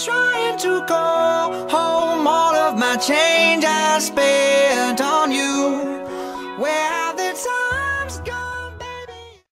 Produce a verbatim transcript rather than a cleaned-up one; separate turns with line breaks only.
trying to go home. All of my change I spent on you.